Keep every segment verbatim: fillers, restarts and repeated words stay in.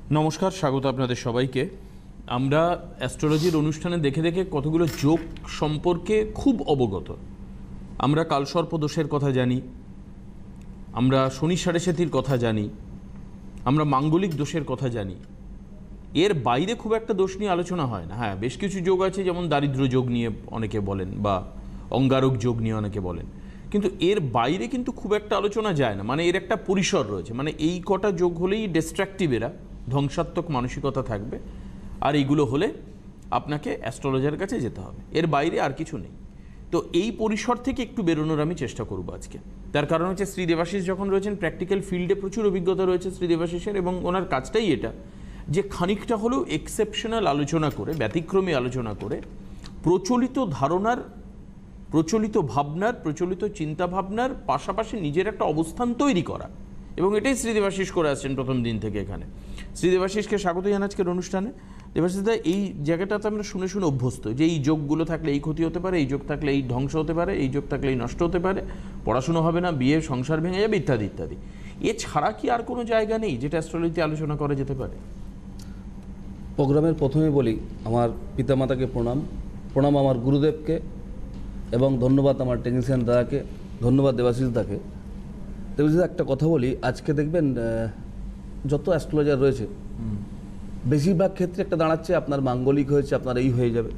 নমস্কার, স্বাগত আপনাদের সবাইকে। আমরা অ্যাস্ট্রোলজির অনুষ্ঠানে দেখে দেখে কতগুলো যোগ সম্পর্কে খুব অবগত। আমরা কালসর্প দোষের কথা জানি, আমরা শনি সাড়ে সাতির কথা জানি, আমরা মাঙ্গলিক দোষের কথা জানি। এর বাইরে খুব একটা দোষ নিয়ে আলোচনা হয় না। হ্যাঁ, বেশ কিছু যোগ আছে, যেমন দারিদ্র যোগ নিয়ে অনেকে বলেন বা অঙ্গারক যোগ নিয়ে অনেকে বলেন, কিন্তু এর বাইরে কিন্তু খুব একটা আলোচনা যায় না। মানে এর একটা পরিসর রয়েছে, মানে এই কটা যোগ হলেই ডিস্ট্রাকটিভ, এরা ধ্বংসাত্মক মানসিকতা থাকবে, আর এইগুলো হলে আপনাকে অ্যাস্ট্রোলজারের কাছে যেতে হবে। এর বাইরে আর কিছু নেই। তো এই পরিসর থেকে একটু বেরোনোর আমি চেষ্টা করব আজকে। তার কারণ হচ্ছে শ্রী দেবাশিস যখন রয়েছেন প্র্যাকটিক্যাল ফিল্ডে, প্রচুর অভিজ্ঞতা রয়েছে শ্রী দেবাশিসের, এবং ওনার কাজটাই এটা যে খানিকটা হলেও এক্সেপশনাল আলোচনা করে, ব্যতিক্রমী আলোচনা করে, প্রচলিত ধারণার, প্রচলিত ভাবনার, প্রচলিত চিন্তাভাবনার পাশাপাশি নিজের একটা অবস্থান তৈরি করা। এবং এটাই শ্রী দেবাশিস করে আসছেন প্রথম দিন থেকে এখানে। শ্রী দেবাশিসকে স্বাগত জানাই আজকের অনুষ্ঠানে। দেবাশিস দা, এই জায়গাটাতে আমরা শুনে শুনে অভ্যস্ত যে এই যোগগুলো থাকলে এই ক্ষতি হতে পারে, এই যোগ থাকলে এই ধ্বংস হতে পারে, এই যোগ থাকলে এই নষ্ট হতে পারে, পড়াশুনো হবে না, বিয়ে সংসার ভেঙে যাবে, ইত্যাদি ইত্যাদি। এছাড়া কি আর কোনো জায়গা নেই যেটা অ্যাস্ট্রোলজিতে আলোচনা করা যেতে পারে? প্রোগ্রামের প্রথমে বলি আমার পিতামাতাকে প্রণাম, প্রণাম আমার গুরুদেবকে, এবং ধন্যবাদ আমার টেকনিশিয়ান দাদাকে, ধন্যবাদ দেবাশিস দাকে। দেবাশিস একটা কথা বলি, আজকে দেখবেন যত অ্যাস্ট্রোলজার রয়েছে বেশিরভাগ ক্ষেত্রে একটা দাঁড়াচ্ছে আপনার মাঙ্গলিক হয়েছে, আপনার এই হয়ে যাবে,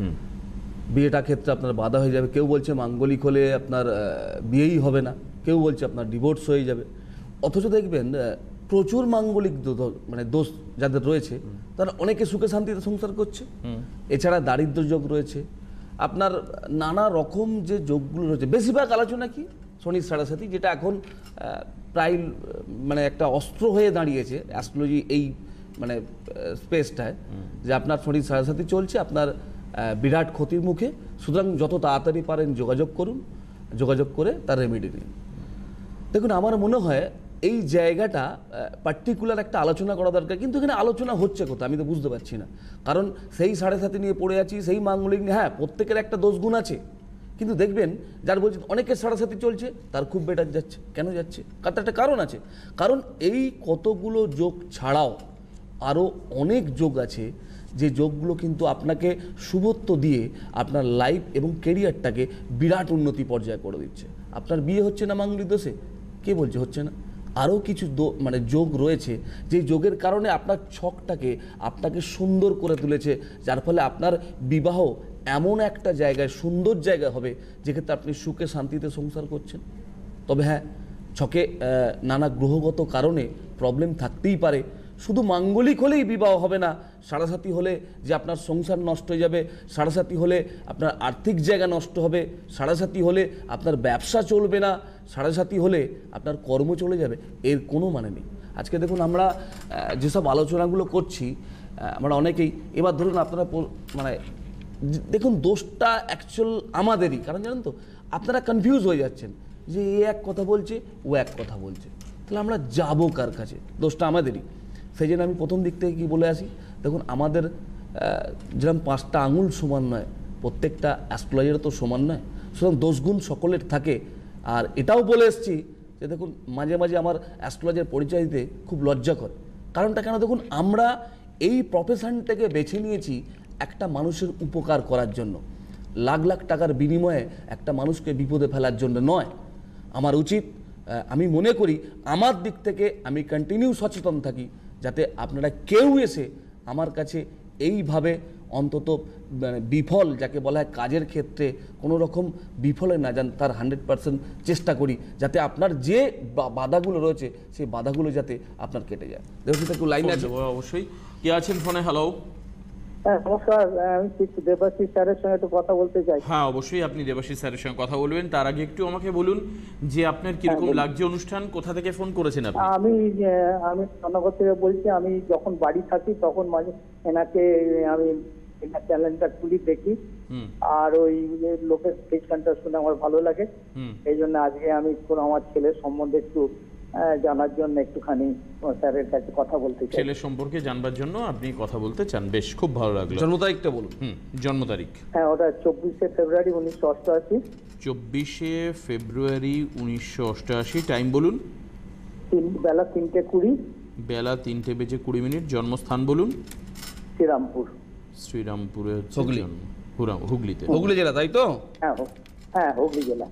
বিয়েটা ক্ষেত্রে আপনার বাধা হয়ে যাবে। কেউ বলছে মাঙ্গলিক হলে আপনার বিয়েই হবে না, কেউ বলছে আপনার ডিভোর্স হয়ে যাবে। অথচ দেখবেন প্রচুর মাঙ্গলিক মানে দোষ যাদের রয়েছে তারা অনেকে সুখে শান্তিতে সংসার করছে। এছাড়া দারিদ্র যোগ রয়েছে, আপনার নানা রকম যে যোগগুলো রয়েছে। বেশিরভাগ আলোচনা কি শনির সাড়ে সাতি, যেটা এখন প্রায় মানে একটা অস্ত্র হয়ে দাঁড়িয়েছে অ্যাস্ট্রোলজি এই মানে স্পেসটায়, যে আপনার শনির সাড়ে সাতি চলছে, আপনার বিরাট ক্ষতির মুখে, সুতরাং যত তাড়াতাড়ি পারেন যোগাযোগ করুন, যোগাযোগ করে তার রেমেডি নিন। দেখুন, আমার মনে হয় এই জায়গাটা পার্টিকুলার একটা আলোচনা করা দরকার, কিন্তু এখানে আলোচনা হচ্ছে কোথায় আমি তো বুঝতে পারছি না। কারণ সেই সাড়ে সাতি নিয়ে পড়ে আছি, সেই মাঙ্গলিক নিয়ে, হ্যাঁ প্রত্যেকের একটা দোষগুণ আছে, কিন্তু দেখবেন যার বলছে অনেকের সাড়ে সাতি চলছে তার খুব বেটার যাচ্ছে। কেন যাচ্ছে? তার একটা কারণ আছে। কারণ এই কতগুলো যোগ ছাড়াও আরও অনেক যোগ আছে, যে যোগগুলো কিন্তু আপনাকে শুভত্ব দিয়ে আপনার লাইফ এবং কেরিয়ারটাকে বিরাট উন্নতি পর্যায়ে করে দিচ্ছে। আপনার বিয়ে হচ্ছে না মাঙ্গলিক দোষে, কে বলছে হচ্ছে না? আরও কিছু মানে যোগ রয়েছে, যে যোগের কারণে আপনার ছকটাকে আপনাকে সুন্দর করে তুলেছে, যার ফলে আপনার বিবাহ এমন একটা জায়গায়, সুন্দর জায়গায় হবে যেক্ষেত্রে আপনি সুখে শান্তিতে সংসার করছেন। তবে হ্যাঁ, ছকে নানা গ্রহগত কারণে প্রবলেম থাকতেই পারে। শুধু মাঙ্গলিক হলেই বিবাহ হবে না, সাড়ে সাতি হলে যে আপনার সংসার নষ্ট হয়ে যাবে, সাড়ে সাতি হলে আপনার আর্থিক জায়গা নষ্ট হবে, সাড়ে সাতি হলে আপনার ব্যবসা চলবে না, সাড়ে সাতি হলে আপনার কর্ম চলে যাবে, এর কোনো মানে নেই। আজকে দেখুন আমরা যেসব আলোচনাগুলো করছি, আমরা অনেকেই, এবার ধরুন আপনারা মানে দেখুন দোষটা অ্যাকচুয়াল আমাদেরই, কারণ জানেন তো আপনারা কনফিউজ হয়ে যাচ্ছেন যে এ এক কথা বলছে, ও এক কথা বলছে, তাহলে আমরা যাবো কার কাছে? দোষটা আমাদেরই। সেই জন্য আমি প্রথম দিক থেকে কি বলে আসি, দেখুন আমাদের যেরকম পাঁচটা আঙুল সমান নয়, প্রত্যেকটা অ্যাস্ট্রোলজারও তো সমান নয়, সুতরাং দোষগুণ সকলের থাকে। আর এটাও বলে এসছি যে দেখুন মাঝে মাঝে আমার অ্যাস্ট্রোলজার পরিচয় দিতে খুব লজ্জা করে। কারণটা কেন? দেখুন আমরা এই প্রফেশনটাকে বেছে নিয়েছি একটা মানুষের উপকার করার জন্য, লাখ লাখ টাকার বিনিময়ে একটা মানুষকে বিপদে ফেলার জন্য নয়। আমার উচিত, আমি মনে করি আমার দিক থেকে আমি কন্টিনিউ সচেতন থাকি, যাতে আপনারা কেউ এসে আমার কাছে এইভাবে অন্তত মানে বিফল, যাকে বলা হয় কাজের ক্ষেত্রে কোনো রকম বিফলে না যান, তার হান্ড্রেড পার্সেন্ট চেষ্টা করি, যাতে আপনার যে বাধাগুলো রয়েছে সেই বাধাগুলো যাতে আপনার কেটে যায়। দেখুন একটু লাইন আছে অবশ্যই। কে আছেন ফোনে? হ্যালো। হ্যাঁ নমস্কার, আমি দেবাশিস স্যারের সঙ্গে একটু কথা বলতে চাই। হ্যাঁ অবশ্যই, আপনি দেবাশিস স্যারের সঙ্গে কথা বলবেন। তার আগে একটু আমাকে বলুন যে আপনার কিরকম লাগছে অনুষ্ঠান, কোথা থেকে ফোন করেছেন আপনি? আমি আমি রান্নাঘর থেকে বলছি। আমি যখন বাড়ি থাকি তখন মাঝে এনাকে আমি এনার চ্যানেলটা খুলি দেখি, আর ওই লোকের স্টেশনটা শুনে আমার ভালো লাগে। এই জন্য আজকে আমি আমার ছেলের সম্বন্ধে একটু জানার জন্য একটুখানি স্যারের কাছে কথা বলতে চাই। ছেলের সম্পর্কে জানবার জন্য আপনি কথা বলতে চান, বেশ খুব ভালো লাগলো। জন্ম তারিখটা বলুন। হুম, জন্ম তারিখ? হ্যাঁ, ওটা চব্বিশে ফেব্রুয়ারি উনিশশো অষ্টআশি। চব্বিশে ফেব্রুয়ারি উনিশশো অষ্টআশি। টাইম বলুন? তিন বেলা তিনটে কুড়ি। বেলা তিনটে বেজে কুড়ি মিনিট, জন্মস্থান বলুন। শ্রীরামপুর। শ্রীরামপুরে হচ্ছে হুগলি। জন্ম। হুরা- হুগলিতে। হুগলি জেলা, তাই তো? হ্যাঁ হু- হ্যাঁ হুগলি জেলা।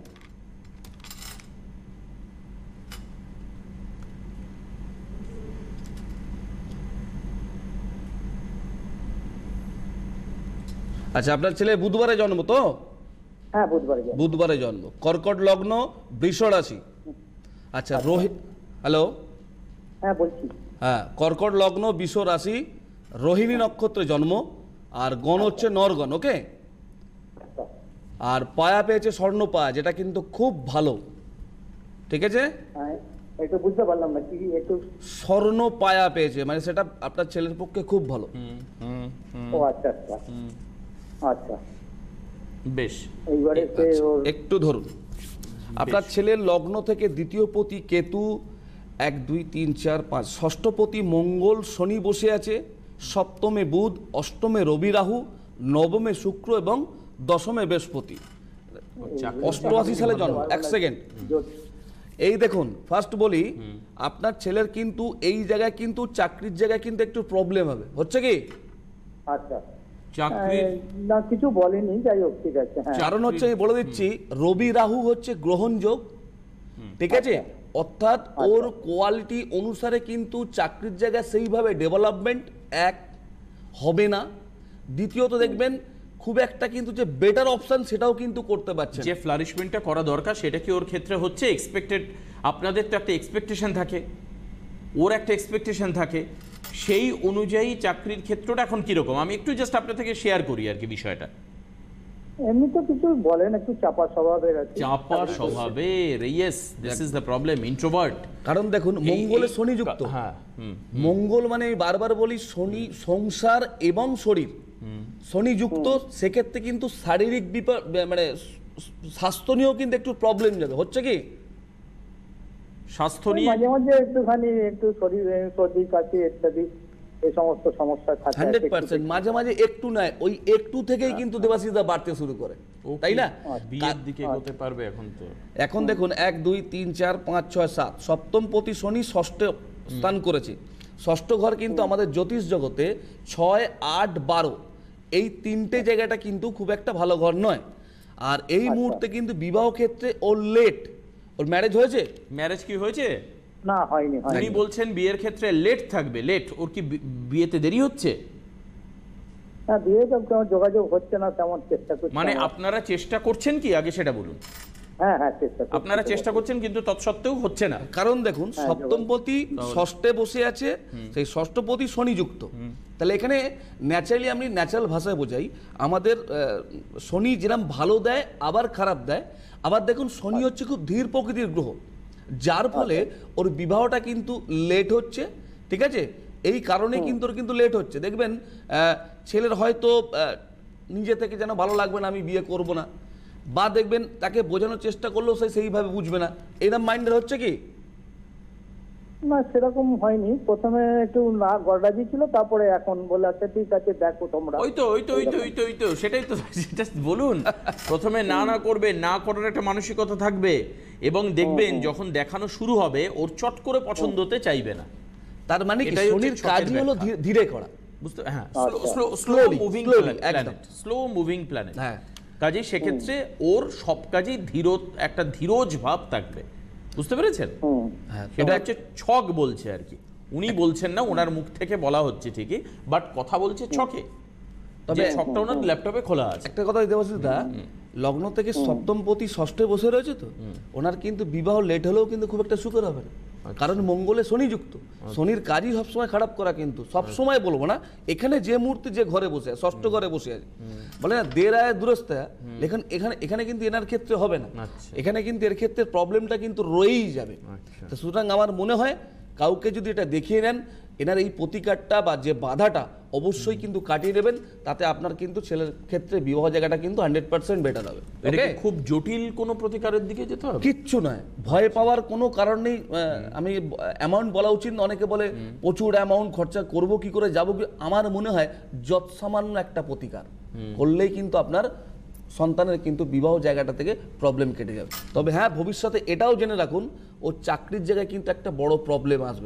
আচ্ছা, আপনার ছেলে বুধবারে জন্ম তো? হ্যাঁ বুধবারে জন্ম। বুধবারে জন্ম, কর্কট লগ্ন, বৃষ রাশি। আচ্ছা, রোহি হ্যালো হ্যাঁ বলছি। হ্যাঁ, কর্কট লগ্ন, বৃষ রাশি, রোহিণী নক্ষত্রে জন্ম, আর গণ হচ্ছে নরগণ। ওকে। আচ্ছা। আর পায়া পেয়েছে স্বর্ণ পায়া, যেটা কিন্তু খুব ভালো। ঠিক আছে, হ্যাঁ, একটু বুঝতে পারলাম না কি একটু। স্বর্ণ পায়া পেয়েছে, মানে সেটা আপনার ছেলের পক্ষে খুব ভালো। হুম, হুম, হুম, ও আচ্ছা আচ্ছা হুম। আচ্ছা। বেশ। এইবারে সে আচ্ছা, ওর একটু ধরুন। আপনার ছেলের লগ্ন থেকে দ্বিতীয়পতি কেতু, এক দুই তিন চার পাঁচ, ষষ্ঠপতি মঙ্গল শনি বসে আছে, সপ্তমে বুধ, অষ্টমে রবি রাহু, নবমে শুক্র এবং দশমে বৃহস্পতি। চাকরি- অষ্টআশি সালে জন্ম। এক সেকেন্ড, জোর- এই দেখুন, ফার্স্ট বলি, আপনার ছেলের কিন্তু এই জায়গায় কিন্তু চাকরির জায়গায় কিন্তু একটু প্রবলেম হবে। হচ্ছে কি? আচ্ছা। চাকরির হ্যাঁ, না কিছু বলেনি, যাই হোক ঠিক আছে। হ্যাঁ কারণ হচ্ছে আমি বলে দিচ্ছি, রবি রাহু হচ্ছে গ্রহণ যোগ। ঠিক আছে, অর্থাৎ ওর কোয়ালিটি অনুসারে কিন্তু চাকরির জায়গায় সেইভাবে ডেভেলপমেন্ট এক হবে না। দ্বিতীয়ত দেখবেন খুব একটা কিন্তু যে বেটার অপশন সেটাও কিন্তু করতে পারছে না। যে ফ্লারিশমেন্টটা করা দরকার সেটা কি ওর ক্ষেত্রে হচ্ছে? এক্সপেক্টেড, আপনাদের তো একটা এক্সপেকটেশন থাকে, ওর একটা এক্সপেকটেশন থাকে, সেই অনুযায়ী চাকরির ক্ষেত্রটা এখন কিরকম? আমি একটু জাস্ট আপনার থেকে শেয়ার করি আর কি বিষয়টা। এমনি তো কিছু বলেন, একটু চাপা স্বভাবের আছে। চাপা স্বভাবের, yes, this is the problem, introvert. কারণ দেখুন, মঙ্গলে শনি যুক্ত। হ্যাঁ, হুম, মঙ্গল মানে আমি বারবার বলি, শনি সংসার এবং শরীর। শনি যুক্ত, সেক্ষেত্রে কিন্তু শারীরিক বিপা- মানে স্বাস্থ্য নিয়েও কিন্তু একটু প্রবলেম যাবে। হচ্ছে কি? স্বাস্থ্য নিয়ে মাঝে মাঝে একটুখানি একটু শরীর সর্দি কাশি ইত্যাদি এই সমস্ত সমস্যা থাকে। হান্ড্রেড পার্সেন্ট মাঝে মাঝে একটু নয়, ওই একটু থেকেই কিন্তু দেবাশিসদা বাড়তে শুরু করে, তাই না? বিয়ের দিকে এগোতে পারবে এখন তো। এখন দেখুন, এক দুই তিন চার পাঁচ ছয় সাত, সপ্তম পতি শনি ষষ্ঠ স্থান করেছে। ষষ্ঠ ঘর কিন্তু আমাদের জ্যোতিষ জগতে ছয় আট বারো, এই তিনটে জায়গাটা কিন্তু খুব একটা ভালো ঘর নয়। আর এই মুহূর্তে কিন্তু বিবাহ ক্ষেত্রে ওর লেট। ওর ম্যারেজ হয়েছে? ম্যারেজ কি হয়েছে? না হয়নি উনি হয়নি। বলছেন বিয়ের ক্ষেত্রে লেট থাকবে। লেট, ওর কি বি- বিয়েতে দেরি হচ্ছে? হ্যাঁ বিয়ে তো কোনো যোগাযোগ হচ্ছে না, তেমন চেষ্টা করছি। মানে আমরা। আপনারা চেষ্টা করছেন কি, আগে সেটা বলুন। হ্যাঁ হ্যাঁ চেষ্টা করছি। আপনারা চেষ্টা করছেন কিন্তু তৎসত্ত্বেও হচ্ছে না। কারণ দেখুন, হ্যাঁ, সপ্তমপতি ষষ্ঠে বসে আছে, সেই ষষ্ঠপতি শনি যুক্ত। তাহলে এখানে ন্যাচারালি আমি ন্যাচারাল ভাষায় বোঝাই, আমাদের আহ, শনি যেরকম ভালো দেয় আবার খারাপ দেয়। আবার দেখুন, শনি হচ্ছে খুব ধীর প্রকৃতির গ্রহ, যার ফলে ওর বিবাহটা কিন্তু লেট হচ্ছে। ঠিক আছে, এই কারণে কিন্তু ওর কিন্তু লেট হচ্ছে। দেখবেন আহ, ছেলের হয়তো আহ, নিজে থেকে যেন ভালো লাগবে না, আমি বিয়ে করব না, বা দেখবেন তাকে বোঝানোর চেষ্টা করলেও সে সেইভাবে বুঝবে না। এইরকম মাইন্ডের হচ্ছে কি? না সেরকম হয়নি, প্রথমে একটু না গড়রাজি ছিল, তারপরে এখন বলে আচ্ছা ঠিক আছে দেখো তোমরা। ওই তো ওই তো ওই তো ওই তো ওই তো সেটাই তো, সেটা বলুন। প্রথমে না না করবে, না করার একটা মানসিকতা থাকবে, এবং দেখবেন যখন দেখানো শুরু হবে ওর চট করে পছন্দ হতে চাইবে না। তার মানে কি, এটাই হচ্ছে শনির ছকের কাজই হলো ব্যাখ্যা। ধীরে- ধীরে করা। বুঝতে, হ্যাঁ, আচ্ছা। Slow slow Slowly, moving slowly, একদম। Planet, slow moving planet. হ্যাঁ। কাজেই সেক্ষেত্রে ওর সব কাজেই ধীর, একটা ধীরজ ভাব থাকবে। বুঝতে পেরেছেন? হুম। হ্যাঁ, সেটা হচ্ছে ছক বলছে আর কি। উনি বলছেন না, ওনার মুখ থেকে বলা হচ্ছে ঠিকই, বাট কথা বলছে ছকে। তবে তবে ছকটা ওনার ল্যাপটপে খোলা আছে। একটা কথা দেবাশিস দা, লগ্ন থেকে সপ্তমপতি ষষ্ঠে বসে রয়েছে তো, ওনার কিন্তু বিবাহ লেট হলেও কিন্তু খুব একটা সুখের হবে না। কারণ মঙ্গলে শনি যুক্ত। শনির কাজই সবসময় খারাপ করা, কিন্তু সবসময় বলবো না, এখানে যে মুহূর্তে যে ঘরে বসে আছে, ষষ্ঠ ঘরে বসে আছে, বলে না দের আয় দুরস্তা, এখানে এখানে এখানে কিন্তু এনার ক্ষেত্রে হবে না। আচ্ছা। এখানে কিন্তু এর ক্ষেত্রে প্রবলেমটা কিন্তু রয়েই যাবে। আচ্ছা। তো সুতরাং আমার মনে হয় কাউকে যদি এটা দেখিয়ে নেন, এনার এই প্রতিকারটা বা যে বাধাটা অবশ্যই কিন্তু কাটিয়ে নেবেন, তাতে আপনার কিন্তু ছেলের ক্ষেত্রে বিবাহ জায়গাটা কিন্তু হান্ড্রেড পার্সেন্ট বেটার হবে। এটা কি Okay? খুব জটিল কোনো প্রতিকারের দিকে যেতে হবে? কিচ্ছু নয়, ভয় পাওয়ার কোনো কারণ নেই। আহ, আমি অ্যামাউন্ট বলা উচিত না, অনেকে বলে প্রচুর অ্যামাউন্ট খরচা করব কি করে, যাবো কি। আমার মনে হয় যৎ সামান্য একটা প্রতিকার করলেই কিন্তু আপনার সন্তানের কিন্তু বিবাহ জায়গাটা থেকে প্রবলেম কেটে যাবে। তবে হ্যাঁ, ভবিষ্যতে এটাও জেনে রাখুন, ও চাকরির জায়গায় কিন্তু একটা বড় প্রবলেম আসবে।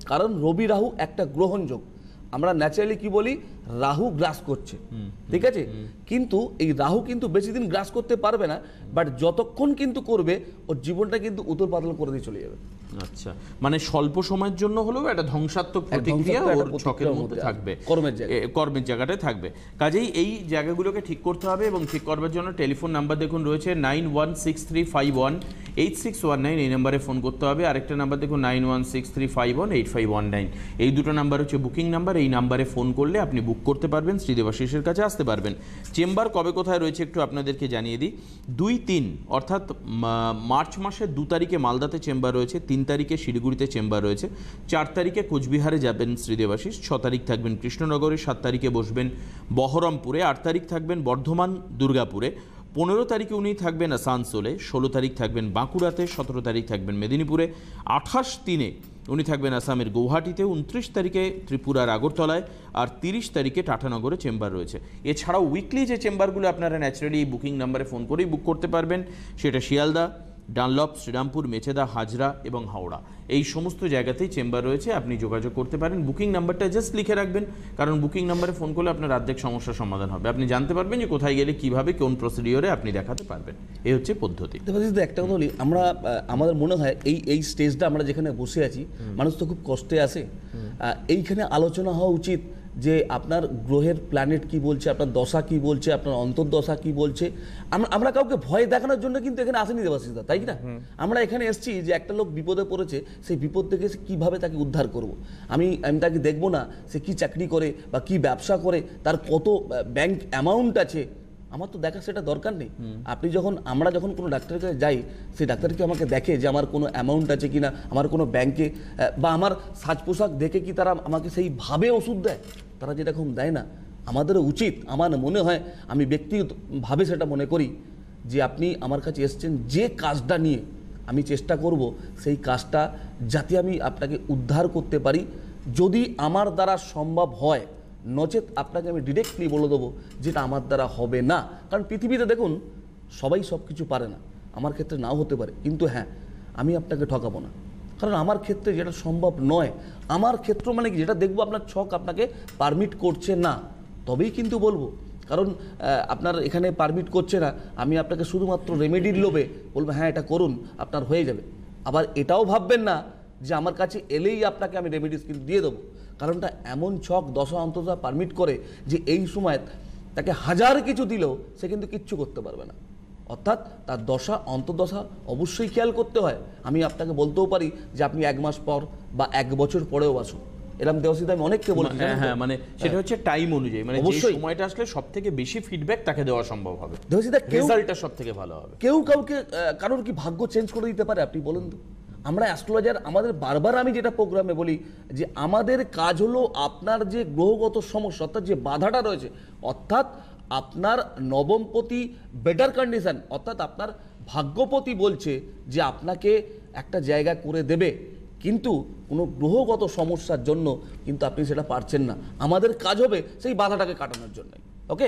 কারণ রবি রাহু একটা গ্রহণযোগ, আমরা ন্যাচারালি কি বলি রাহু গ্রাস করছে, ঠিক আছে, কিন্তু এই রাহু কিন্তু বেশি দিন গ্রাস করতে পারবে না, বাট যতক্ষণ কিন্তু করবে ওর জীবনটা কিন্তু উতল পাতল করে দিয়ে চলে যাবে। আচ্ছা, মানে স্বল্প সময়ের জন্য হলেও একটা ধ্বংসাত্মক প্রতিক্রিয়া ওর ছকের মধ্যে থাকবে, কর্মের জায়গায় কর্মের জায়গাটায় থাকবে। কাজেই এই জায়গাগুলোকে ঠিক করতে হবে, এবং ঠিক করবার জন্য টেলিফোন নাম্বার দেখুন রয়েছে nine one six three five one eight six one nine, এই নাম্বারে ফোন করতে হবে। আরেকটা নাম্বার দেখুন nine one six three five one eight five one nine, এই দুটো নাম্বার হচ্ছে বুকিং নাম্বার। এই নাম্বারে ফোন করলে আপনি বুক করতে পারবেন, শ্রীদেবাশিসের কাছে আসতে পারবেন। চেম্বার কবে কোথায় রয়েছে একটু আপনাদেরকে জানিয়ে দিই। দুই তিন অর্থাৎ মার্চ মাসের দু তারিখে মালদাতে চেম্বার রয়েছে, তিন তারিখে শিলিগুড়িতে চেম্বার রয়েছে, চার তারিখে কোচবিহারে যাবেন শ্রীদেবাশিস, ছ তারিখ থাকবেন কৃষ্ণনগরে, সাত তারিখে বসবেন বহরমপুরে, আট তারিখ থাকবেন বর্ধমান দুর্গাপুরে, পনেরো তারিখে উনি থাকবেন আসানসোলে, ষোলো তারিখ থাকবেন বাঁকুড়াতে, সতেরো তারিখ থাকবেন মেদিনীপুরে, আঠাশ তিনে উনি থাকবেন আসামের গৌহাটিতে, উনত্রিশ তারিখে ত্রিপুরার আগরতলায়, আর তিরিশ তারিখে টাটানগরে চেম্বার রয়েছে। এছাড়াও উইকলি যে চেম্বারগুলো আপনারা ন্যাচারালি এই বুকিং নাম্বারে ফোন করেই বুক করতে পারবেন, সেটা শিয়ালদা, ডানলপ, শ্রীরামপুর, মেচেদা, হাজরা এবং হাওড়া, এই সমস্ত জায়গাতেই চেম্বার রয়েছে। আপনি যোগাযোগ করতে পারেন। বুকিং নাম্বারটা জাস্ট লিখে রাখবেন, কারণ বুকিং নাম্বারে ফোন করলে আপনার অর্ধেক সমস্যার সমাধান হবে। আপনি জানতে পারবেন যে কোথায় গেলে কিভাবে কোন প্রসিডিওরে আপনি দেখাতে পারবেন। এই হচ্ছে পদ্ধতি। একটা কথা বলি, আমরা আমাদের মনে হয় এই এই স্টেজটা আমরা যেখানে বসে আছি, মানুষ তো খুব কষ্টে আছে, এইখানে আলোচনা হওয়া উচিত যে আপনার গ্রহের প্ল্যানেট কি বলছে, আপনার দশা কি বলছে, আপনার অন্তর্দশা কি বলছে। আমরা আমরা কাউকে ভয় দেখানোর জন্য কিন্তু এখানে আসেনি দেবাশিসদা, তাই না? আমরা এখানে এসেছি যে একটা লোক বিপদে পড়েছে, সেই বিপদ থেকে কীভাবে তাকে উদ্ধার করব। আমি আমি তাকে দেখবো না সে কি চাকরি করে বা কি ব্যবসা করে, তার কত ব্যাংক অ্যামাউন্ট আছে, আমার তো দেখা সেটা দরকার নেই। আপনি যখন আমরা যখন কোনো ডাক্তারের কাছে যাই, সেই ডাক্তারকে আমাকে দেখে যে আমার কোনো অ্যামাউন্ট আছে কিনা, আমার কোনো ব্যাংকে বা আমার সাজ পোশাক দেখে কি তারা আমাকে সেইভাবে ওষুধ দেয়, তারা যেরকম দেয় না। আমাদেরও উচিত, আমার মনে হয়, আমি ব্যক্তিগতভাবে সেটা মনে করি যে আপনি আমার কাছে এসছেন যে কাজটা নিয়ে, আমি চেষ্টা করব সেই কাজটা যাতে আমি আপনাকে উদ্ধার করতে পারি, যদি আমার দ্বারা সম্ভব হয়। নচেত আপনাকে আমি ডিরেক্টলি বলে দেবো যেটা আমার দ্বারা হবে না। কারণ পৃথিবীতে দেখুন সবাই সব কিছু পারে না, আমার ক্ষেত্রে নাও হতে পারে, কিন্তু হ্যাঁ আমি আপনাকে ঠকাবো না, কারণ আমার ক্ষেত্রে যেটা সম্ভব নয়, আমার ক্ষেত্র মানে কি যেটা দেখবো আপনার ছক আপনাকে পারমিট করছে না, তবেই কিন্তু বলবো। কারণ আপনার এখানে পারমিট করছে না, আমি আপনাকে শুধুমাত্র রেমেডির লোভে বলবো হ্যাঁ এটা করুন আপনার হয়ে যাবে। আবার এটাও ভাববেন না যে আমার কাছে এলেই আপনাকে আমি রেমেডিস কিন্তু দিয়ে দেবো, কারণটা এমন ছক দশা অন্তর্দশা পারমিট করে যে এই সময় তাকে হাজার কিছু দিলেও সে কিন্তু কিচ্ছু করতে পারবে না। অর্থাৎ তার দশা অন্তর্দশা অবশ্যই খেয়াল করতে হয়। আমি আপনাকে বলতেও পারি যে আপনি এক মাস পর বা এক বছর পরেও আসুন, এরকম দেওয়াশিদা আমি অনেককে বলেছি। হ্যাঁ, মানে সেটা হচ্ছে টাইম অনুযায়ী, মানে যে সময়টা আসলে সবথেকে বেশি ফিডব্যাক তাকে দেওয়া সম্ভব হবে, দেওয়াশিদা রেজাল্টটা সবথেকে ভালো হবে। কেউ কাউকে কারোর কি ভাগ্য চেঞ্জ করে দিতে পারে আপনি বলুন তো? আমরা অ্যাস্ট্রোলজার, আমাদের বারবার আমি যেটা প্রোগ্রামে বলি যে আমাদের কাজ হলো আপনার যে গ্রহগত সমস্যা, অর্থাৎ যে বাধাটা রয়েছে, অর্থাৎ আপনার নবমপতি বেটার কন্ডিশন, অর্থাৎ আপনার ভাগ্যপতি বলছে যে আপনাকে একটা জায়গা করে দেবে, কিন্তু কোনো গ্রহগত সমস্যার জন্য কিন্তু আপনি সেটা পারছেন না। আমাদের কাজ হবে সেই বাধাটাকে কাটানোর জন্য। ওকে,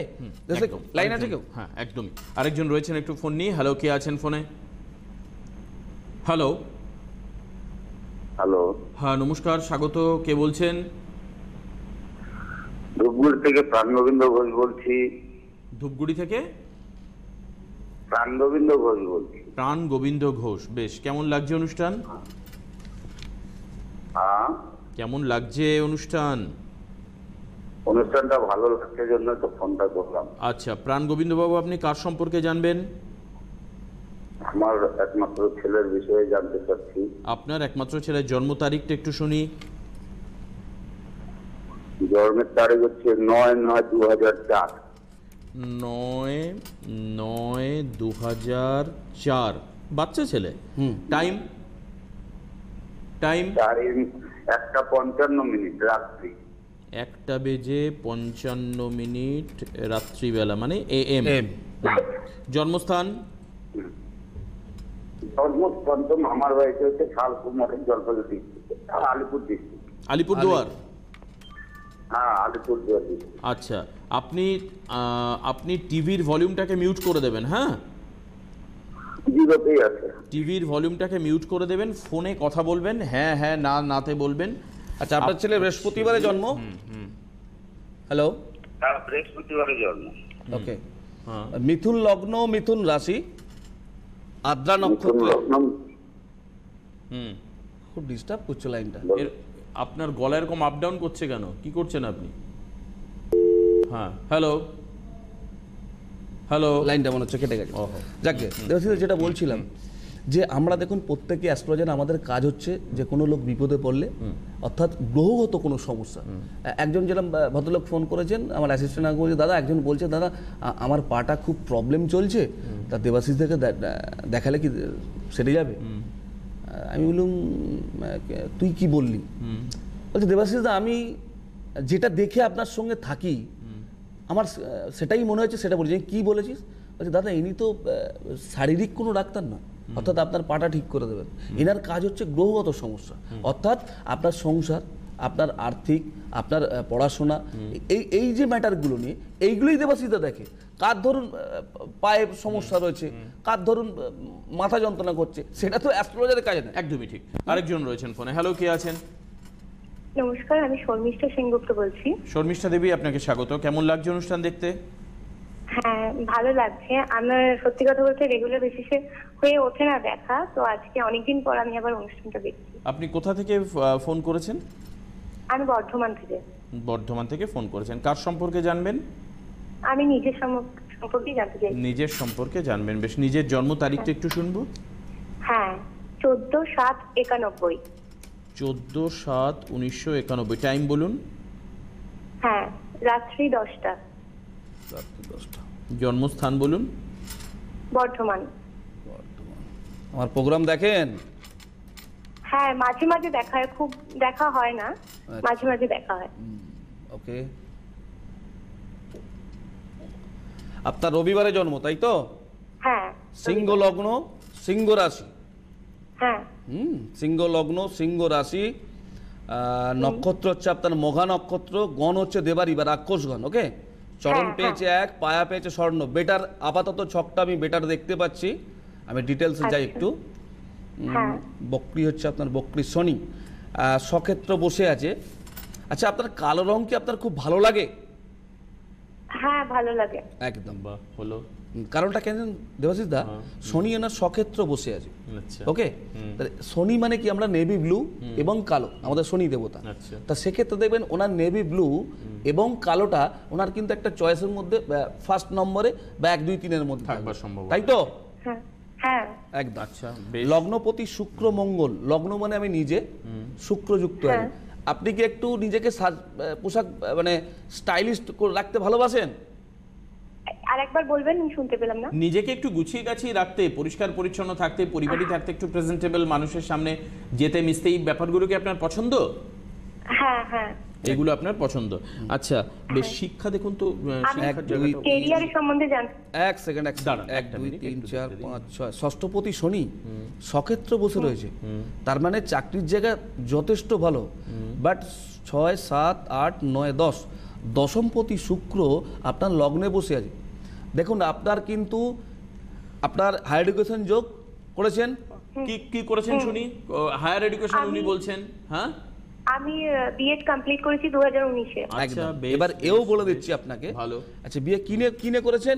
লাইন আছে কেউ? হ্যাঁ, একদমই। আরেকজন রয়েছেন, একটু ফোন নিয়ে। হ্যালো, কে আছেন ফোনে? হ্যালো হ্যালো হ্যাঁ, নমস্কার, স্বাগত। কে বলছেন? ধূপগুড়ি থেকে প্রাণগোবিন্দ ঘোষ বলছি। ধূপগুড়ি থেকে প্রাণগোবিন্দ ঘোষ বলছি। প্রাণ গোবিন্দ ঘোষ, বেশ। কেমন লাগছে অনুষ্ঠান? হ্যাঁ, কেমন লাগছে অনুষ্ঠান? অনুষ্ঠানটা ভালো লাগছে জন্য তো ফোনটা করলাম। আচ্ছা, প্রাণ গোবিন্দ বাবু, আপনি কার সম্পর্কে জানবেন? আমার একমাত্র ছেলের বিষয়ে জানতে চাচ্ছি। আপনার একমাত্র ছেলের জন্ম তারিখটা একটু শুনি। জন্মের তারিখ হচ্ছে নয় নয় দু হাজার চার। নয় নয় দু হাজার চার, বাচ্চা ছেলে। টাইম টাইম টাইম একটা পঞ্চান্ন মিনিট রাত্রি। একটা বেজে পঞ্চান্ন মিনিট রাত্রিবেলা, মানে এ এম। জন্মস্থান? জন্মস্থান তো আমার বাড়িতে হচ্ছে শালকুমারের জলপাইগুড়ি ডিস্ট্রিক্ট, আলিপুর ডিস্ট্রিক্ট। আলিপুরদুয়ার? হ্যাঁ, আলিপুরদুয়ার ডিস্ট্রিক্ট। আচ্ছা, আপনি আপনি টিভির ভলিউমটাকে মিউট করে দেবেন। হ্যাঁ, জিরোতেই আছে। টিভির ভলিউমটাকে মিউট করে দেবেন, ফোনে কথা বলবেন, হ্যাঁ হ্যাঁ না নাতে বলবেন, আচ্ছা, আপনার ছেলে বৃহস্পতিবারে জন্ম। হ্যালো, হ্যাঁ বৃহস্পতিবারে জন্ম। ওকে। হ্যাঁ। মিথুন লগ্ন, মিথুন রাশি, আদ্রা মিথুন নক্ষত্র। লগ্ন। হুম খুব ডিস্টার্ব করছে লাইনটা। এর আপনার গলা এরকম আপ ডাউন করছে কেন? কি করছেন আপনি? হ্যাঁ, হ্যালো হ্যালো। লাইনটা মনে হচ্ছে কেটে গেছে। ওহো। যাকে দেবশ্রী যেটা বলছিলাম, যে আমরা দেখুন প্রত্যেকে অ্যাস্ট্রোলজার, আমাদের কাজ হচ্ছে যে কোনো লোক বিপদে পড়লে, অর্থাৎ গ্রহগত কোনো সমস্যা। একজন যেরকম আহ, ভদ্রলোক ফোন করেছেন, আমার অ্যাসিস্ট্যান্ট আমাকে বলছে, দাদা একজন বলছে দাদা আ- আমার পাটা খুব প্রবলেম চলছে, তা দেবাশিস থেকে দে- দেখালে কি সেরে যাবে? আমি বললাম আহ, তুই কি বললি? বলছে দেবাশিস দা, আমি যেটা দেখে আপনার সঙ্গে থাকি আমার আহ, সেটাই মনে হচ্ছে, সেটা বলছি। কি বলেছিস? বলছে দাদা ইনি তো আহ, শারীরিক কোনো ডাক্তার না, অর্থাৎ আপনার পাটা ঠিক করে দেবেন। এনার কাজ হচ্ছে গ্রহগত সমস্যা, অর্থাৎ আপনার সংসার, আপনার আর্থিক, আপনার আহ, পড়াশোনা, এই এই যে ম্যাটারগুলো নিয়ে, এইগুলোই দেবাশিসদা দেখে। কার ধরুন আহ, পায়ে সমস্যা রয়েছে, কার ধরুন আহ, মাথা যন্ত্রণা করছে, সেটা তো অ্যাস্ট্রোলজারের কাজ না। একদমই ঠিক। আরেকজন রয়েছেন ফোনে। হ্যালো, কে আছেন? নমস্কার, আমি শর্মিষ্ঠা সেনগুপ্ত বলছি। শর্মিষ্ঠা দেবী, আপনাকে স্বাগত। কেমন লাগছে অনুষ্ঠান দেখতে? হ্যাঁ, ভালো লাগছে। আমার সত্যি কথা বলতে রেগুলার বেসিসে হয়ে ওঠে না দেখা, তো আজকে অনেকদিন পর আমি আবার অনুষ্ঠানটা দেখছি। আপনি কোথা থেকে আহ, ফোন করেছেন? আমি বর্ধমান থেকে। বর্ধমান থেকে ফোন করেছেন। কার সম্পর্কে জানবেন? আমি নিজের সম- সম্পর্কে জানতে চাই। নিজের সম্পর্কে জানবেন। বেশ, নিজের জন্ম তারিখটা একটু শুনবো। হ্যাঁ, চোদ্দ সাত একানব্বই। চোদ্দ সাত উনিশশো একানব্বই। টাইম বলুন। হ্যাঁ, রাত্রি দশটা। জন্মস্থান বলুন। বর্ধমান। আমার প্রোগ্রাম দেখেন? হ্যাঁ, মাঝে মাঝে দেখা হয়, খুব দেখা হয় না, মাঝে মাঝে দেখা হয়। ওকে। আপনার রবিবারে জন্ম, তাই তো? হ্যাঁ। সিংহ লগ্ন, সিংহ রাশি। হ্যাঁ। হুম, সিংহ লগ্ন, সিংহ রাশি, আহ, নক্ষত্র হচ্ছে আপনার মঘা নক্ষত্র, গণ হচ্ছে দেবারি বা রাক্ষসগণ। ওকে। চরণ হ্যাঁ, পেয়েছে এক, পায়া পেয়েছে স্বর্ণ। বেটার আপাতত ছকটা আমি বেটার দেখতে পাচ্ছি, আমি ডিটেলসে যাই আচ্ছা। একটু। উম, হ্যাঁ। বক্রি হচ্ছে আপনার বক্রি শনি, আহ, সক্ষেত্র বসে আছে। আচ্ছা, আপনার কালো রং কি আপনার খুব ভালো লাগে? হ্যাঁ, ভালো লাগে। একদম। বাহ, হলো। হুম, কারণটা কেন দেবাশিস দা, শনি এনার সক্ষেত্র বসে আছে। আচ্ছা। ওকে। তাহলে শনি মানে কি, আমরা নেভি ব্লু এবং কালো, আমাদের শনি দেবতা। আচ্ছা। তা সেক্ষেত্রে দেখবেন ওনার নেভি ব্লু এবং কালোটা ওনার কিন্তু একটা চয়েসের মধ্যে ফার্স্ট নম্বরে বা এক দুই তিনের মধ্যে থাকবার থাকবে। সম্ভাবনা। তাই তো? হ্যাঁ। হ্যাঁ। একদম। আচ্ছা, বেশ। লগ্নপতি শুক্র মঙ্গল, লগ্ন মানে আমি নিজে, শুক্রযুক্ত আছে। হ্যাঁ। আপনি কি একটু নিজেকে সাজ- আহ, পোশাক আহ, মানে স্টাইলিস্ট রাখতে ভালোবাসেন? আরেকবার বলবেন, আমি শুনতে পেলাম না। নিজেকে একটু গুছিয়ে গাছিয়ে রাখতে, পরিষ্কার পরিচ্ছন্ন থাকতে, পরিবারই থাকতে, একটু প্রেজেন্টেবল মানুষের সামনে যেতে মিশতে, এই ব্যাপারগুলো কি আপনার পছন্দ? হ্যাঁ। হ্যাঁ। এগুলো আপনার পছন্দ। আচ্ছা, বেশ। শিক্ষা দেখুন তো, আহ, আমি শিক্ষার দুই, জায়গাটা- কেরিয়ারের সম্বন্ধে জানতে। এক সেকেন্ড, এক দাঁড়ান, সেকেন্ড, এক একটা দুই মিনিট, তিন একটু চার দেখতে দিন। পাঁচ ছয়, ষষ্ঠপতি শনি সক্ষেত্র বসে রয়েছে। তার মানে চাকরির জায়গা যথেষ্ট ভালো। বাট ছয় সাত আট নয় দশ, দশমপতি শুক্র আপনার লগ্নে বসে আছে। দেখুন, আপনার কিন্তু আপনার হায়ার এডুকেশন যোগ করেছেন। কি কি করেছেন শুনি? হায়ার এডুকেশন উনি আমি- বলছেন। হ্যাঁ, আমি বিএড কমপ্লিট করেছি দু হাজার উনিশে। আচ্ছা, একদম। বেশ, এবার বেশ, এও বলে বেশ, দিচ্ছি আপনাকে। ভালো। আচ্ছা, বিয়ে কিনে কিনে করেছেন?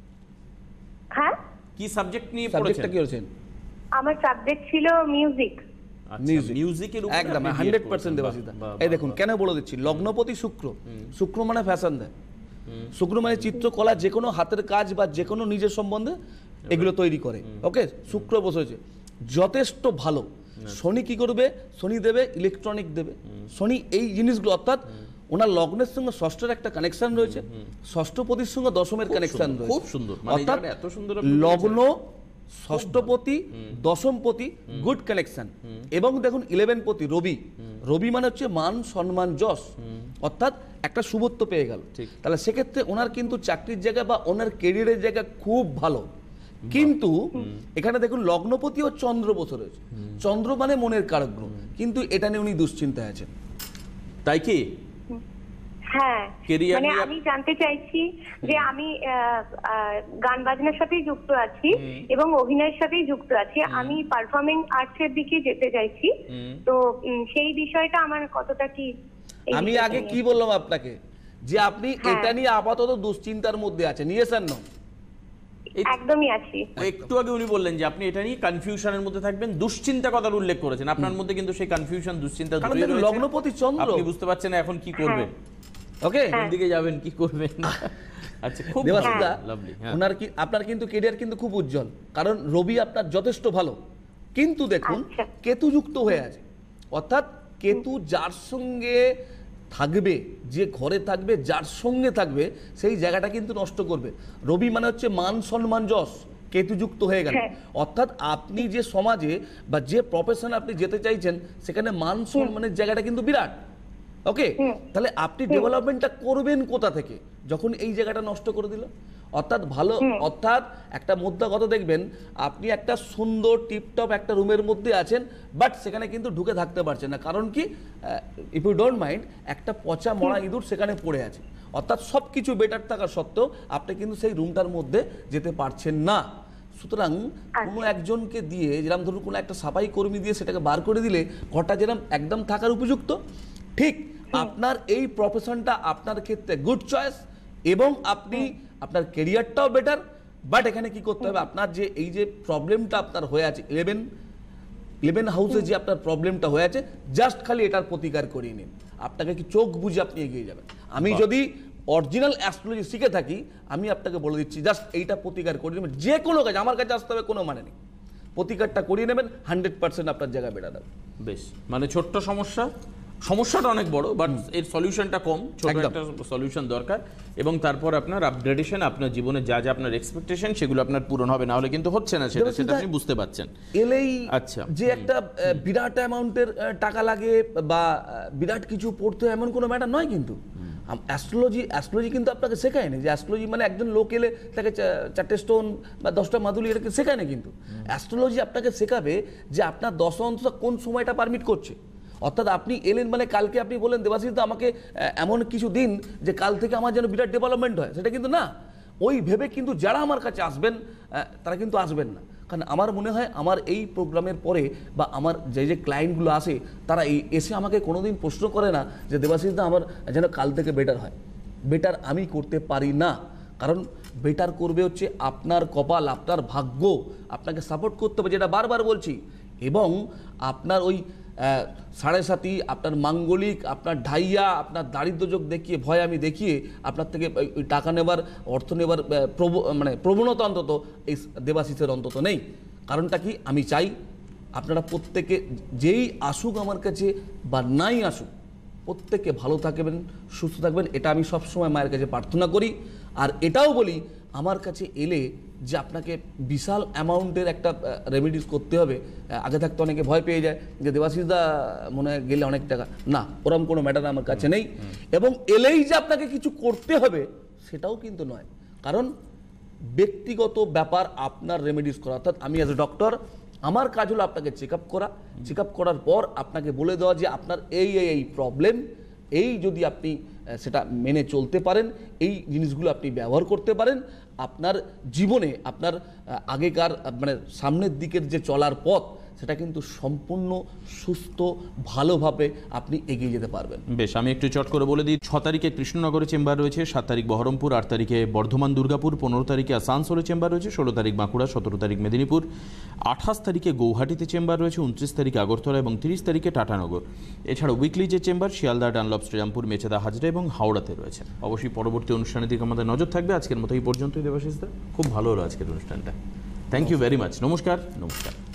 হ্যাঁ, কি সাবজেক্ট নিয়ে সাবজেক্টটা পড়েছেন? কি করেছেন? আমার সাবজেক্ট ছিল মিউজিক। আচ্ছা, Music। মিউজিকের উপরে একদম আপনি হান্ড্রেড B Ed পার্সেন্ট করেছেন। দেবাসিদা। বাহ, বাহ, এই দেখুন, বাহ। কেন বলে দিচ্ছি, লগ্নপতি শুক্র, শুক্র মানে ফ্যাশন দেয়, শুক্র মানে চিত্রকলা, যে কোনো হাতের কাজ বা যে কোনো নিজের সম্বন্ধে এগুলো তৈরি করে। ওকে, শুক্র বসেছে যথেষ্ট ভালো। শনি কি করবে? শনি দেবে ইলেকট্রনিক দেবে। শনি এই জিনিসগুলো, অর্থাৎ ওনার লগ্নের সঙ্গে ষষ্ঠের একটা কানেকশন রয়েছে, ষষ্ঠপতির সঙ্গে দশমের কানেকশন সুন্দর, রয়েছে। খুব সুন্দর। মানে অর্থাৎ এই জায়গাটা এত সুন্দর আপনি লগ্ন, ষষ্ঠপতি, দশমপতি, গুড কানেকশন। এবং দেখুন ইলেভেন পতি রবি, রবি মানে হচ্ছে মান সম্মান যশ, অর্থাৎ একটা শুভত্ব পেয়ে গেল। তাহলে সেক্ষেত্রে ওনার কিন্তু চাকরির জায়গা বা ওনার কেরিয়ারের জায়গা খুব ভালো। কিন্তু এখানে দেখুন লগ্নপতি ও চন্দ্র বসে রয়েছে। চন্দ্র মানে মনের কারক গ্রহ, কিন্তু এটা নিয়ে উনি দুশ্চিন্তায় আছেন। তাই কি? হ্যাঁ, Career মানে নিয়ে- আমি জানতে চাইছি যে আমি আহ, আহ, গান বাজনার সাথেই যুক্ত আছি এবং অভিনয়ের সাথেই যুক্ত আছি। আমি পারফর্মিং আর্টস এর দিকে যেতে চাইছি, তো উম, সেই বিষয়টা আমার কতটা কি এই আমি বিষয়টা আগে নিয়ে? কি বললাম আপনাকে যে আপনি হ্যাঁ। এটা নিয়ে আপাতত দুশ্চিন্তার মধ্যে আছেন, ইয়েস আর নো? একদমই আছি। একটু আগে উনি বললেন যে আপনি এটা নিয়ে কনফিউশনের মধ্যে থাকবেন, দুশ্চিন্তা কথার উল্লেখ করেছেন। আপনার মধ্যে কিন্তু সেই কনফিউশন, দুশ্চিন্তা কারণ দুটোই দেখুন, রয়েছে। লগ্নপতি চন্দ্র। আপনি বুঝতে পারছেন না এখন কি করবেন, ওকে কোন দিকে যাবেন, কি করবেন। আচ্ছা, খুব দেবাশিসদা, লাভলি। হ্যাঁ, ওনার কি আপনার কিন্তু কেরিয়ার কিন্তু খুব উজ্জ্বল, কারণ রবি আপনার যথেষ্ট ভালো, কিন্তু দেখুন আচ্ছা। কেতু যুক্ত হয়ে আছে, অর্থাৎ কেতু যার সঙ্গে থাকবে, যে ঘরে থাকবে, যার সঙ্গে থাকবে, সেই জায়গাটা কিন্তু নষ্ট করবে। রবি মানে হচ্ছে মান সম্মান যশ, কেতু যুক্ত হয়ে গেল, হ্যাঁ। অর্থাৎ আপনি যে সমাজে বা যে প্রফেশনে আপনি যেতে চাইছেন সেখানে মান সম্মানের জায়গাটা কিন্তু বিরাট। ওকে, তাহলে আপনি ডেভেলপমেন্টটা করবেন কোথা থেকে যখন এই জায়গাটা নষ্ট করে দিল? অর্থাৎ ভালো, অর্থাৎ একটা মুদ্রা কথা দেখবেন, আপনি একটা সুন্দর টিপটপ একটা রুমের মধ্যে আছেন, বাট সেখানে কিন্তু ঢুকে থাকতে পারছেন না। কারণ কি, ইফ ইউ ডোন্ট মাইন্ড, একটা পচা মরা ইঁদুর সেখানে পড়ে আছে। অর্থাৎ সব কিছু বেটার থাকা সত্ত্বেও আপনি কিন্তু সেই রুমটার মধ্যে যেতে পারছেন না। সুতরাং কোনো একজনকে দিয়ে, যেরকম ধরুন কোনো একটা সাফাই কর্মী দিয়ে সেটাকে বার করে দিলে ঘরটা যেরকম একদম থাকার উপযুক্ত, ঠিক আপনার এই প্রফেশনটা আপনার ক্ষেত্রে গুড চয়েস, এবং আপনি আপনার কেরিয়ারটাও বেটার। বাট এখানে কি করতে হবে, আপনার যে এই যে প্রবলেমটা আপনার হয়ে আছে ইলেভেন ইলেভেন হাউসে যে আপনার প্রবলেমটা হয়ে আছে, জাস্ট খালি এটার প্রতিকার করিয়ে নিন, আপনাকে কি চোখ বুঝে আপনি এগিয়ে যাবেন। আমি যদি অরিজিনাল অ্যাস্ট্রোলজি শিখে থাকি, আমি আপনাকে বলে দিচ্ছি, জাস্ট এইটা প্রতিকার করে নেবেন। যে কোনো কাজ আমার কাছে আসতে হবে কোনো মানে নেই, প্রতিকারটা করিয়ে নেবেন, হান্ড্রেড পার্সেন্ট আপনার জায়গা বেড়া দেবে। বেশ, মানে ছোট্ট সমস্যা, সমস্যাটা অনেক বড়, বাট এর সলিউশনটা কম, ছোট একদম। একটা সলিউশন দরকার। এবং তারপর আপনার আপগ্রেডেশন, আপনার জীবনে যা যা আপনার এক্সপেকটেশন সেগুলো আপনার পূরণ হবে, না হলে কিন্তু হচ্ছে না সেটা, সেটা আপনি বুঝতে পারছেন। এলেই আচ্ছা। যে একটা আহ, বিরাট অ্যামাউন্টের টাকা লাগে বা আহ, বিরাট কিছু পড়তে হয়, এমন কোনো ম্যাটার নয়। কিন্তু অ্যাস্ট্রোলজি অ্যাস্ট্রোলজি কিন্তু আপনাকে শেখায়নি যে অ্যাস্ট্রোলজি মানে একজন লোক এলে তাকে চা- চারটে স্টোন বা দশটা মাদুলি এটাকে শেখায় না। কিন্তু অ্যাস্ট্রোলজি আপনাকে শেখাবে যে আপনার দশা অন্তত কোন সময়টা পারমিট করছে। অর্থাৎ আপনি এলেন মানে কালকে আপনি বলেন দেবাশিস দা আমাকে আহ, এমন কিছু দিন যে কাল থেকে আমার যেন বিরাট ডেভেলপমেন্ট হয়, সেটা কিন্তু না। ওই ভেবে কিন্তু যারা আমার কাছে আসবেন আহ, তারা কিন্তু আসবেন না। কারণ আমার মনে হয় আমার এই প্রোগ্রামের পরে বা আমার যে যে ক্লায়েন্টগুলো আসে, তারা এই এসে আমাকে কোনোদিন প্রশ্ন করে না যে দেবাশিস দা আমার যেন কাল থেকে বেটার হয়। বেটার আমি করতে পারি না, কারণ বেটার করবে হচ্ছে আপনার কপাল, আপনার ভাগ্য, আপনাকে সাপোর্ট করতে হবে, যেটা বারবার বলছি। এবং আপনার ওই আহ, সাড়ে সাতি, আপনার মাঙ্গলিক, আপনার ঢাইয়া, আপনার দারিদ্র্যযোগ দেখিয়ে, ভয় আমি দেখিয়ে আপনার থেকে ওই- ওই টাকা নেবার, অর্থ নেবার আহ, প্রব- মানে প্রবণতা অন্তত এই দেবাশিসের অন্তত নেই। কারণটা কি, আমি চাই আপনারা প্রত্যেকে যেই আসুক আমার কাছে বা নাই আসুক, প্রত্যেকে ভালো থাকবেন, সুস্থ থাকবেন, এটা আমি সবসময় মায়ের কাছে প্রার্থনা করি। আর এটাও বলি, আমার কাছে এলে যে আপনাকে বিশাল অ্যামাউন্টের একটা রেমিডিস করতে হবে। আহ, আগে থাকতে অনেকে ভয় পেয়ে যায় যে দেবাশিসদা মনে হয় গেলে অনেক টাকা, না, ওরকম কোনো ম্যাটার আমার কাছে নেই। এবং এলেই যে আপনাকে কিছু করতে হবে সেটাও কিন্তু নয়, কারণ ব্যক্তিগত ব্যাপার আপনার রেমেডিস করা। অর্থাৎ আমি অ্যাজ এ ডক্টর, আমার কাজ হলো আপনাকে চেক আপ করা, চেক আপ করার পর আপনাকে বলে দেওয়া যে আপনার এই এই এই প্রবলেম, এই যদি আপনি আহ, সেটা মেনে চলতে পারেন, এই জিনিসগুলো আপনি ব্যবহার করতে পারেন, আপনার জীবনে আপনার আহ, আগেকার আহ, মানে সামনের দিকের যে চলার পথ, সেটা কিন্তু সম্পূর্ণ সুস্থ ভালোভাবে আপনি এগিয়ে যেতে পারবেন। বেশ, আমি একটু চট করে বলে দিই, ছ তারিখে কৃষ্ণনগরে চেম্বার রয়েছে, সাত তারিখ বহরমপুর, আট তারিখে বর্ধমান দুর্গাপুর, পনেরো তারিখে আসানসোলে চেম্বার রয়েছে, ষোলো তারিখ বাঁকুড়া, সতেরো তারিখ মেদিনীপুর, আঠাশ তারিখে গৌহাটিতে চেম্বার রয়েছে, উনত্রিশ তারিখে আগরতলা এবং তিরিশ তারিখে টাটানগর। এছাড়া উইকলি যে চেম্বার শিয়ালদা, ডানলপ, শ্রীরামপুর, মেচেদা, হাজরা এবং হাওড়াতে রয়েছে। অবশ্যই পরবর্তী অনুষ্ঠানের দিকে আমাদের নজর থাকবে। আজকের মতো এই পর্যন্তই দেবাশিসদা, খুব ভালো হলো আজকের অনুষ্ঠানটা। Thank you very much. নমস্কার। নমস্কার।